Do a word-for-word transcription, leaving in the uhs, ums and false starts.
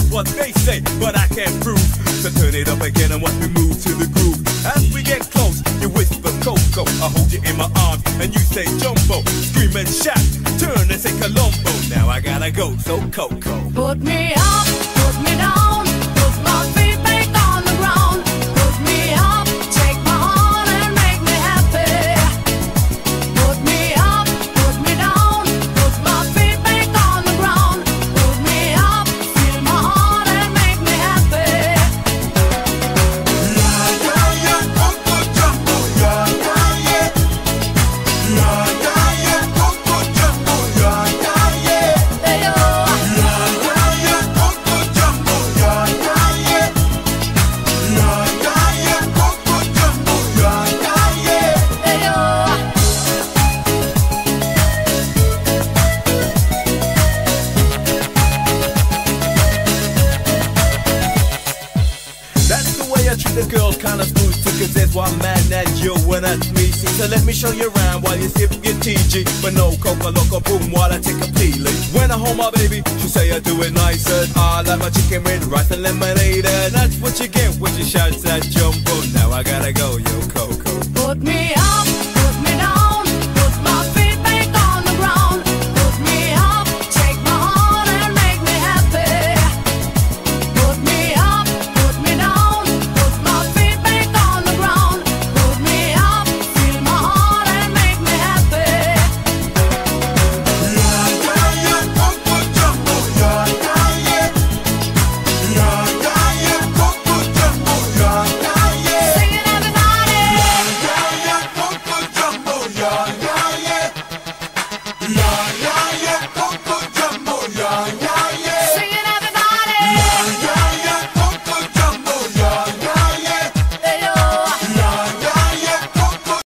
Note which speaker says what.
Speaker 1: That's what they say, but I can't prove. So turn it up again and watch me move to the groove. As we get close, you whisper Coco. I hold you in my arms and you say Jumbo. Scream and shout, turn and say Colombo. Now I gotta go, so Coco.
Speaker 2: Put me up, put me down, put my feet back on the ground. Put me up, take my heart and make me happy. Put me up, put me down, put my feet back on the ground. Put me up, feel my heart and make me happy.
Speaker 3: Yeah, yeah, yeah, Coco Jumbo. Yeah, yeah, yeah. Yeah, yeah, yeah, Coco Jumbo. Yeah, yeah, yeah.
Speaker 2: Hey, yo.
Speaker 3: Yeah, yeah, yeah, Coco Jumbo. Yeah, yeah, yeah. Yeah, yeah, yeah, Coco Jumbo. Yeah, yeah, yeah.
Speaker 2: Hey, yo.
Speaker 1: That's the way I treat a girl, kinda smooth too, cause there's one man that you and that's me. See, so let me show you around while you sip your T G. But no coca loco boom while I take a peeling. When I hold my baby, she say I do it nicer. I like my chicken with rice and lemonade, and that's what you get when she shouts at Jumbo. Now I gotta